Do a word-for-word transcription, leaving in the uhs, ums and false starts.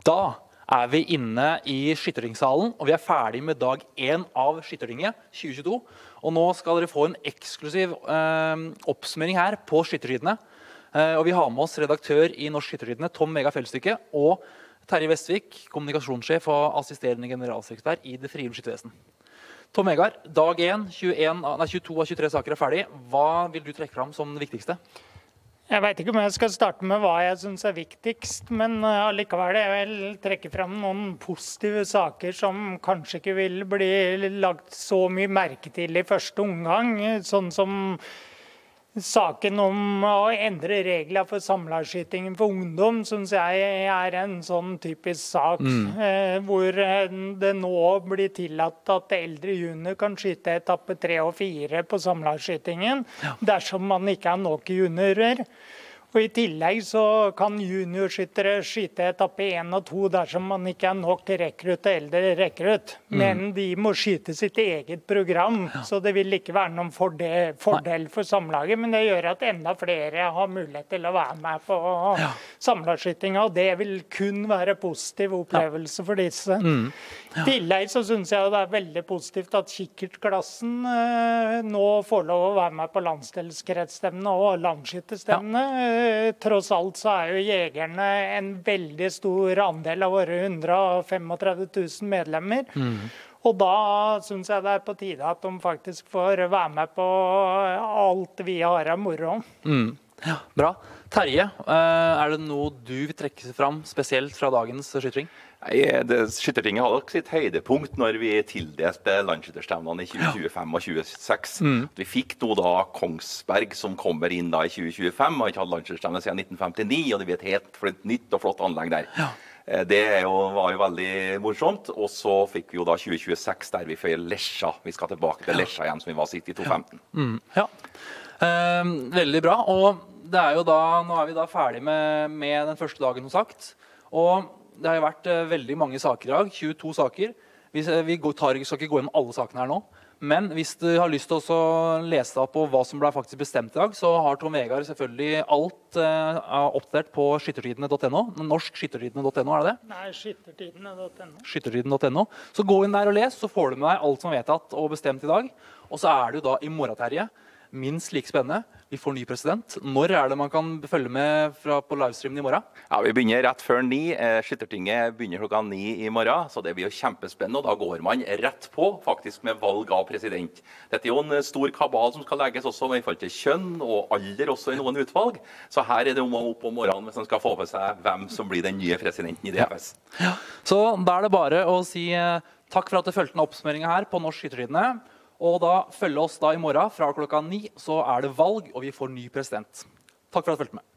Da er vi inne i Skytterringsalen, og vi er ferdig med dag én av Skytterringet tjue tjueto. Og nå skal dere få en eksklusiv eh, oppsummering her på Skytterridene. Eh, og vi har med oss redaktør i Norsk Skytterridene, Tom Vegard Fellstykke, og Terje Vestvik, kommunikasjonssjef og assisterende generalsekretær i Det frivillige skyttervesen. Tom Vegard, dag én, tjueen, nei, tjueto av tjuetre saker er ferdig. Hva vil du trekke fram som det viktigste? Jeg vet ikke om jeg skal starte med hva jeg synes er viktigst, men allikevel jeg vil trekke frem noen positive saker som kanskje ikke vil bli lagt så mye merke til i første omgang, sånn som saken om å endre regler for samlagsskytingen for ungdom, synes jeg er en sånn typisk sak, mm. eh, hvor det nå blir tillatt at eldre junior kan skyte etappe tre og fire på samlagsskytingen, ja. Dersom man ikke er nok juniorer. Og i tillegg så kan juniorskyttere skyte etappe én og to dersom man ikke er nok rekrutt og eldre rekrutt. Men mm. de må skyte sitt eget program, ja. Så det vil ikke være noen fordel, fordel for samlaget. Men det gjør at enda flere har mulighet til å være med på ja. Samlagsskytinga, og det vil kun være positiv opplevelse ja. For disse. Mm. Ja. I tillegg så synes jeg det er veldig positivt at kikkertklassen eh, nå får lov å være med på landsdelskretsstevne og landsskytterstevne. Ja. Tross alt så er jo jegerne en veldig stor andel av våre hundre og trettifem tusen medlemmer. Mm. Og da synes jeg det er på tide at de faktisk får være med på alt vi har av moro. Mm. Ja, bra. Terje, er det noe du vil trekke fram spesielt fra dagens skyttering? Nei, det, Skyttertinget hadde sitt høydepunkt når vi tildelte landsskytterstevnene i tjue tjuefem og tjue tjueseks. Mm. Vi fikk nå da Kongsberg som kommer inn da i tjue tjuefem, og ikke hadde landsskytterstevne siden nitten femtini, og det blir et helt nytt og flott anlegg der. Ja. Det jo, var jo veldig morsomt, og så fikk vi jo da tjue tjueseks der vi får Lesja. Vi skal tilbake til Lesja igjen som vi var sitt i to femten. Ja. Mm. Ja. Eh, veldig bra, og det er jo da, nå er vi da ferdig med, med den første dagen som sagt, og det har jo vært uh, veldig mange saker i dag, tjueto saker. Vi, vi går, tar, skal ikke gå gjennom alle sakene her nå, men hvis du har lyst til å lese deg på hva som ble faktisk bestemt i dag, så har Tom Vegard selvfølgelig alt uh, oppdatert på skyttertidene punktum no. norsk skyttertidene punktum no, er det det? Nei, skyttertidene punktum no. skyttertidene punktum no. Så gå inn der og les, så får du med deg alt som er vedtatt og bestemt i dag. Og så er det jo da i morgen, Terje, minst like spennende. Vi får ny president. Når er det man kan følge med fra, på livestreamen i morgen? Ja, vi begynner rett før ni. Skyttertinget begynner klokka ni i morgen, så det blir jo kjempespennende. Og da går man rett på faktisk med valg av president. Dette er jo en stor kabal som skal legges også med i forhold til kjønn og alder også i noen utvalg. Så her er det om å opp om morgenen hvis man skal få på seg hvem som blir den nye presidenten i D F S. Ja. Ja. Så da er det bare å si eh, takk for at du fulgte en oppsummering her på Norsk Skytterridene. Og da følge oss da i morgen fra klokka ni, så er det valg, og vi får ny president. Takk for at du fulgte med.